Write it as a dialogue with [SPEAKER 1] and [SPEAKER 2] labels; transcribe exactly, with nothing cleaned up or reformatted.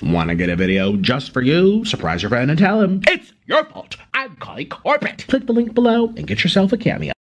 [SPEAKER 1] Want to get a video just for you? Surprise your friend and tell him it's your fault. I'm calling corporate. Click the link below and get yourself a cameo.